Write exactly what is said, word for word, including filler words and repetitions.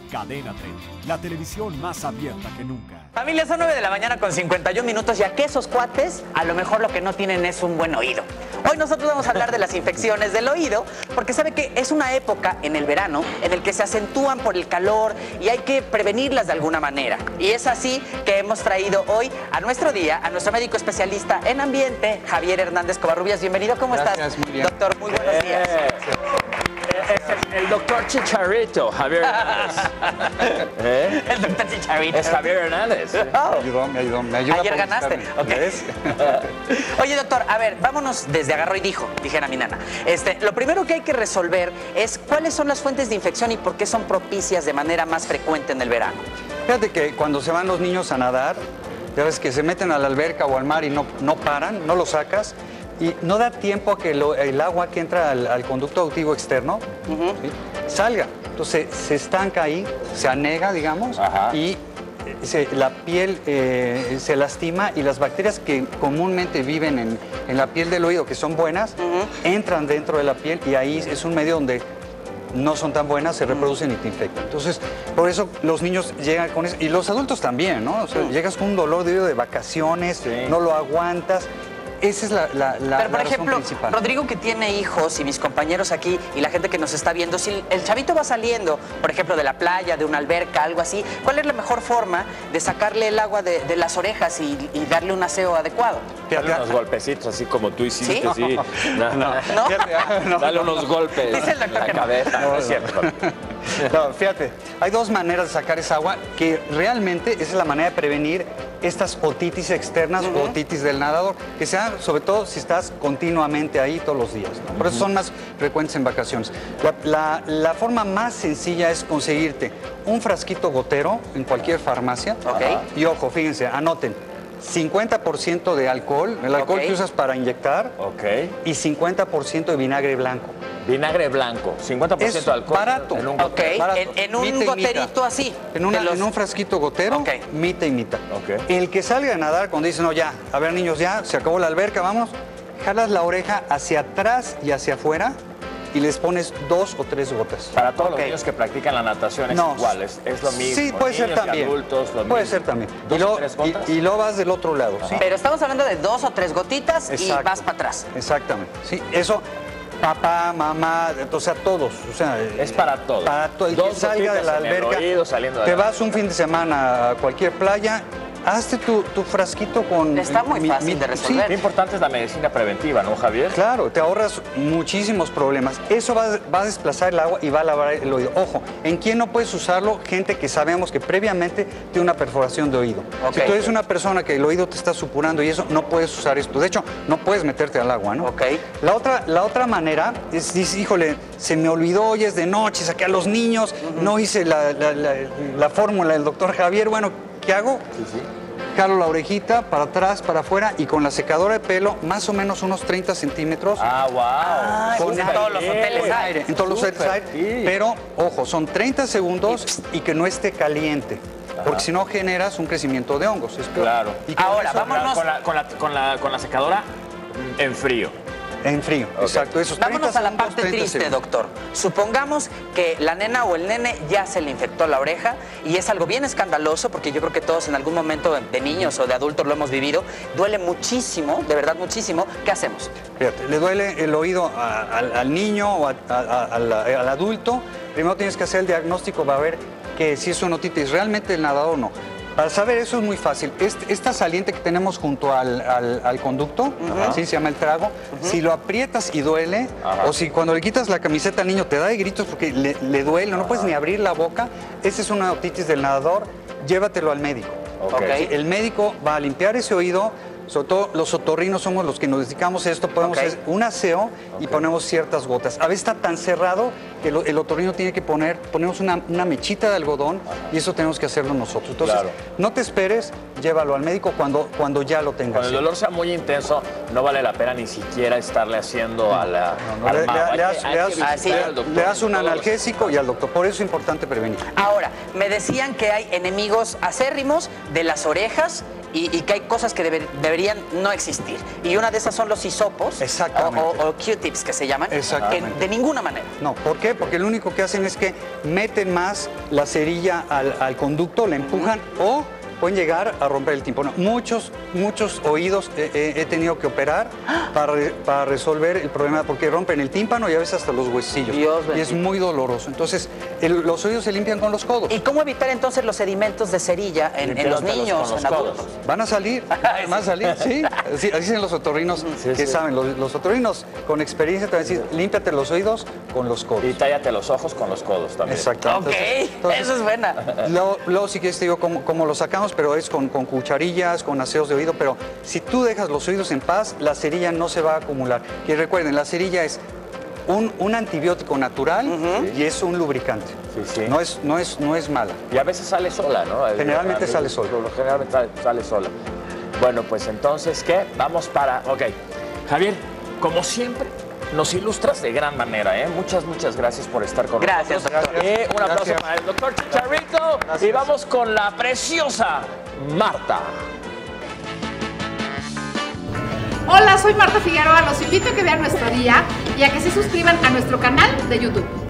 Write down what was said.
Cadena treinta, la televisión más abierta que nunca. Familia, son nueve de la mañana con cincuenta y un minutos, ya que esos cuates a lo mejor lo que no tienen es un buen oído. Hoy nosotros vamos a hablar de las infecciones del oído, porque sabe que es una época en el verano en el que se acentúan por el calor y hay que prevenirlas de alguna manera. Y es así que hemos traído hoy a nuestro día a nuestro médico especialista en ambiente, Javier Hernández Covarrubias. Bienvenido, ¿cómo Gracias, estás? Muy bien. Doctor, muy buenos Eh, días. Es el, el doctor Chicharito, Javier Hernández. ¿Eh? El doctor Chicharito. Es Javier Hernández. Oh. Me ayudó, me ayudó, me ayuda. Ayer ganaste. Okay. ¿Ves? Oye, doctor, a ver, vámonos desde agarró y dijo, dijera mi nana. Este, lo primero que hay que resolver es cuáles son las fuentes de infección y por qué son propicias de manera más frecuente en el verano. Fíjate que cuando se van los niños a nadar, ya ves que se meten a la alberca o al mar y no, no paran, no lo sacas, y no da tiempo a que lo, el agua que entra al, al conducto auditivo externo Uh-huh. ¿sí? salga. Entonces se estanca ahí, se anega, digamos, Ajá. y se, la piel eh, se lastima y las bacterias que comúnmente viven en, en la piel del oído, que son buenas, Uh-huh. entran dentro de la piel y ahí es un medio donde no son tan buenas, se reproducen y te infectan. Entonces, por eso los niños llegan con eso, y los adultos también, ¿no? O sea, Mm. llegas con un dolor de oído de vacaciones, Sí. no lo aguantas. Esa es la, la, la, Pero, por la razón ejemplo, principal. Rodrigo, que tiene hijos, y mis compañeros aquí, y la gente que nos está viendo, si el chavito va saliendo, por ejemplo, de la playa, de una alberca, algo así, ¿cuál es la mejor forma de sacarle el agua de, de las orejas y, y darle un aseo adecuado? Dale unos golpecitos, así como tú hiciste, ¿Sí? sí. No, no. ¿No? Fíjate, no, Dale no. unos golpes Dice el en doctor la que no. cabeza. No, No, es no. cierto. No, fíjate, hay dos maneras de sacar esa agua que realmente esa es la manera de prevenir estas otitis externas Uh-huh. o otitis del nadador, que se dan sobre todo si estás continuamente ahí todos los días, ¿no? Por eso son más frecuentes en vacaciones. La, la- la forma más sencilla es conseguirte un frasquito gotero en cualquier farmacia. Ok. Y ojo, fíjense, anoten, cincuenta por ciento de alcohol, el alcohol Ok. que usas para inyectar, Ok. y cincuenta por ciento de vinagre blanco. Vinagre blanco, cincuenta por ciento Es de alcohol. barato. En un Ok, gotero. barato. en, en un Mita y mita. goterito así. En, una- de los- en un frasquito gotero, Ok. mita y mita. Ok. El que salga a nadar, cuando dice, no, ya, a ver, niños, ya, se acabó la alberca, vamos, jalas la oreja hacia atrás y hacia afuera y les pones dos o tres gotas. Para todos Ok. los niños que practican la natación es No. igual, es, es lo mismo. Sí, puede ser Niños y también. adultos, lo puede mismo. ser también. ¿Dos y, o luego, tres gotas? y, y luego vas del otro lado, ¿sí? Pero estamos hablando de dos o tres gotitas y Exacto. vas para atrás. Exactamente. Sí, eso, papá, mamá, o sea, todos. O sea, Es para todos. Para todo. El Dos que salga de la gotitas en el alberca, oído, saliendo de te la- vas un fin de semana a cualquier playa, hazte tu, tu frasquito con... Está muy mi- fácil mi- de resolver. Qué importante es la medicina preventiva, ¿no, Javier? Sí, claro, te ahorras muchísimos problemas. Eso va, va a desplazar el agua y va a lavar el oído. Ojo, ¿en quién no puedes usarlo? Gente que sabemos que previamente tiene una perforación de oído. Ok. Si tú eres una persona que el oído te está supurando y eso, no puedes usar esto. De hecho, no puedes meterte al agua, ¿no? Ok. La otra, la otra manera es, dices, híjole, se me olvidó, hoy es de noche, saqué a los niños, no hice la, la- la- la fórmula del doctor Javier. Bueno, ¿qué hago? Sí, sí. Jalo la orejita para atrás, para afuera y con la secadora de pelo, más o menos unos treinta centímetros. Ah, wow. Ah, Con pues en aire. todos los hoteles Con hay. aire, en todos los hoteles Súper, hay, sí. pero ojo, son treinta segundos y que no esté caliente, porque si no generas un crecimiento de hongos. Es peor. Claro. Y con Ahora, eso, vámonos. Con la, con, la, con, la, con la secadora mm, en frío. en frío, exacto. Esos Vámonos treinta a la segundos, parte treinta triste, segundos. doctor. Supongamos que la nena o el nene ya se le infectó la oreja y es algo bien escandaloso porque yo creo que todos en algún momento de niños o de adultos lo hemos vivido. Duele muchísimo, de verdad muchísimo. ¿Qué hacemos? Fíjate, le duele el oído a- al, al niño o a- a- a- al, al adulto. Primero tienes que hacer el diagnóstico para ver que si es una otitis realmente el nadador o no. Para saber eso es muy fácil. Este- esta saliente que tenemos junto al, al- al conducto, así se llama el trago, si lo aprietas y duele, Ajá. o si cuando le quitas la camiseta al niño te da de gritos porque le, le duele, no puedes ni abrir la boca, esa es una otitis del nadador, llévatelo al médico. Ok. Ok. Sí, el médico va a limpiar ese oído. Sobre todo los otorrinos somos los que nos dedicamos a esto, podemos Ok. hacer un aseo y ponemos ciertas gotas. A veces está tan cerrado que lo- el otorrino tiene que poner, ponemos una, una mechita de algodón y eso tenemos que hacerlo nosotros. Entonces, Claro. no te esperes, llévalo al médico cuando, cuando ya lo tengas. Cuando el dolor sea muy intenso, no vale la pena ni siquiera estarle haciendo a la, No, al le, mago. le- Hay le que- das, hay le que das- visitar Así. al doctor le das un todos los- analgésico y al doctor. Por eso es importante prevenir. Ahora, me decían que hay enemigos acérrimos de las orejas y, y que hay cosas que deber, deberían no existir. Y una de esas son los hisopos. Exactamente. O, o, o Q-tips que se llaman. Exactamente. Que de ninguna manera. No, ¿por qué? Porque lo único que hacen es que meten más la cerilla al, al conducto, la empujan o pueden llegar a romper el tímpano. Muchos, muchos oídos he, he- he tenido que operar para, re- para resolver el problema, porque rompen el tímpano y a veces hasta los huesillos. Dios y es bendito. muy doloroso. Entonces, el- los oídos se limpian con los codos. ¿Y cómo evitar entonces los sedimentos de cerilla en, en los Limpiándotelos niños, con los en adultos? codos. Van a salir, van a salir, sí. Así, así dicen los otorrinos Sí, que sí. saben. Los, los otorrinos con experiencia te van a decir, límpiate los oídos con los codos. Y tállate los ojos con los codos también. Exacto. Ok, eso es buena. Luego, luego si quieres te digo cómo, cómo lo sacamos, pero es con, con cucharillas, con aseos de oído, pero si tú dejas los oídos en paz, la cerilla no se va a acumular. Y recuerden, la cerilla es un, un antibiótico natural y es un lubricante. Sí, sí. No es, no es, no es mala. Y a veces sale sola, ¿no? Generalmente A veces- sale sola. Generalmente sale, sale sola. Bueno, pues entonces, ¿qué? Vamos para... Ok. Javier, como siempre, nos ilustras de gran manera, ¿eh? Muchas, muchas gracias por estar con Gracias, nosotros. doctor. Eh, un aplauso Gracias. para el doctor Chicharrito. Y vamos con la preciosa Marta. Hola, soy Marta Figueroa. Los invito a que vean nuestro día y a que se suscriban a nuestro canal de YouTube.